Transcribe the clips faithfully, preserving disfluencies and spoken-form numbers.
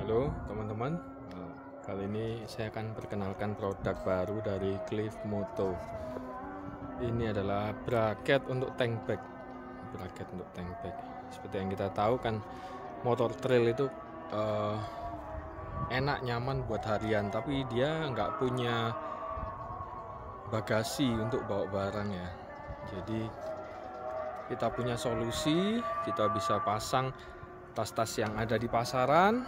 Halo teman-teman, Eh, kali ini saya akan perkenalkan produk baru dari Cliff Moto. Ini adalah bracket untuk tank bag. Bracket untuk tank bag. Seperti yang kita tahu kan, motor trail itu eh, enak, nyaman buat harian, tapi dia nggak punya bagasi untuk bawa barang ya. Jadi kita punya solusi, kita bisa pasang tas-tas yang ada di pasaran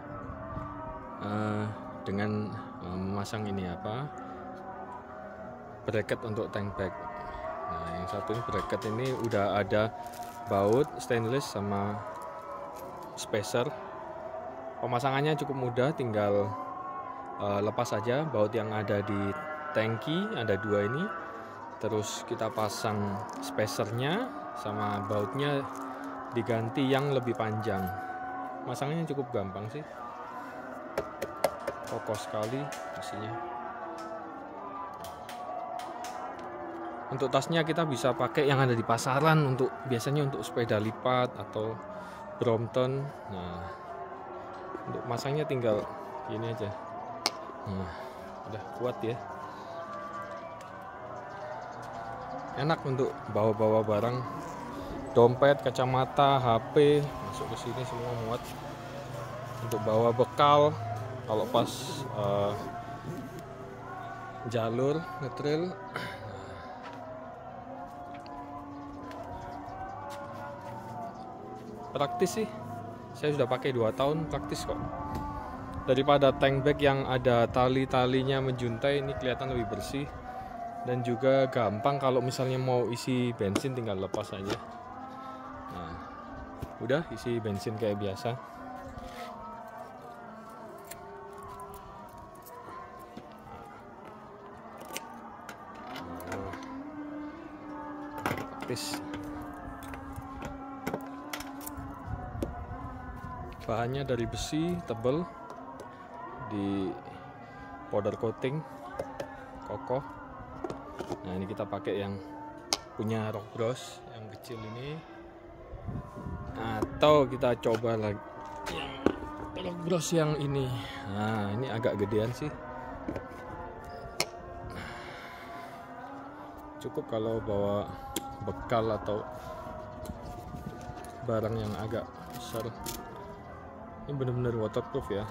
uh, dengan uh, memasang ini apa bracket untuk tank bag. Nah, yang satu ini bracket ini udah ada baut stainless sama spacer. Pemasangannya cukup mudah, tinggal uh, lepas saja baut yang ada di tangki, ada dua ini, terus kita pasang spacernya sama bautnya diganti yang lebih panjang. Masangnya cukup gampang sih, kokoh sekali mesinnya. Untuk tasnya kita bisa pakai yang ada di pasaran, untuk biasanya untuk sepeda lipat atau Brompton. Nah, untuk masangnya tinggal gini aja. Nah, udah kuat ya. Enak untuk bawa-bawa barang, dompet, kacamata, H P masuk ke sini semua muat. Untuk bawa bekal kalau pas uh, jalur ngetrail. Praktis sih, saya sudah pakai dua tahun, praktis kok. Daripada tank bag yang ada tali-talinya menjuntai, ini kelihatan lebih bersih dan juga gampang. Kalau misalnya mau isi bensin tinggal lepas aja. Nah, udah isi bensin kayak biasa. Nah, praktis. Bahannya dari besi tebal, di powder coating, kokoh. Nah, ini kita pakai yang punya rock brush yang kecil ini, atau kita coba lagi yang rock brush yang ini. Nah, ini agak gedean sih, cukup kalau bawa bekal atau barang yang agak besar. Ini benar-benar waterproof ya.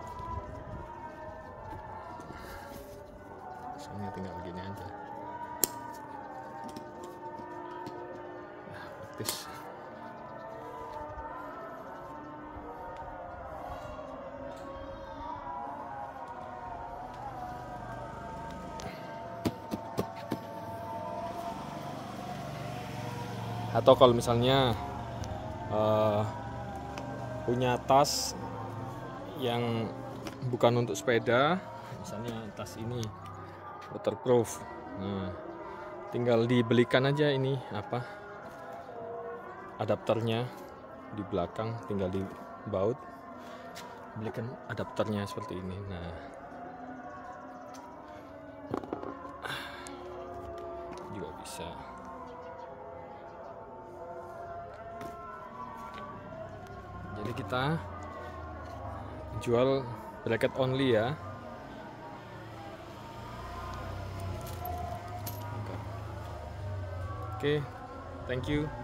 Soalnya tinggal gini aja. Nah, praktis. Atau kalau misalnya uh, punya tas yang bukan untuk sepeda, misalnya tas ini waterproof, nah tinggal dibelikan aja ini apa adapternya di belakang, tinggal dibaut, belikan adapternya seperti ini. Nah, juga bisa. Jadi kita jual bracket only ya. Oke, thank you.